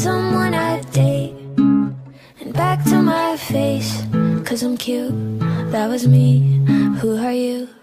someone I'd date, and back to my face, 'cause I'm cute, that was me. Who are you?